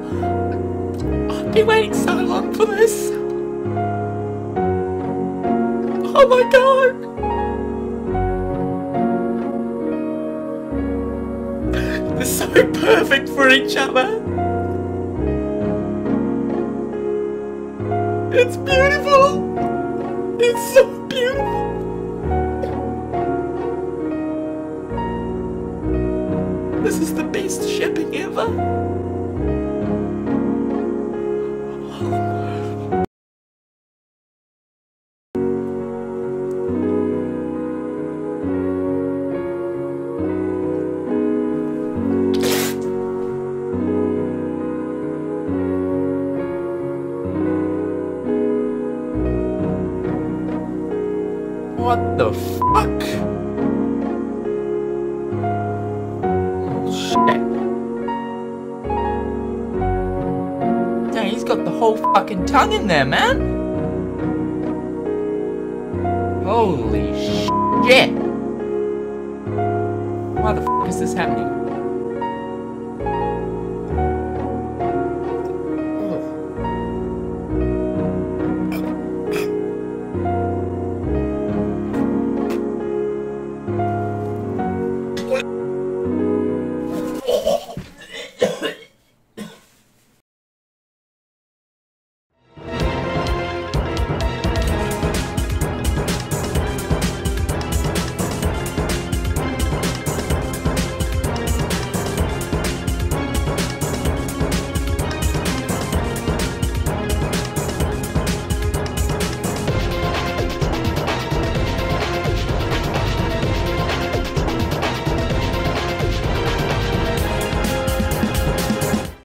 I've been waiting so long for this. Oh my god. They're so perfect for each other. It's beautiful. It's so beautiful. This is the best shipping ever. What the fuck? Oh shit. Dang, he's got the whole fucking tongue in there, man. Holy shit. Why the fuck is this happening?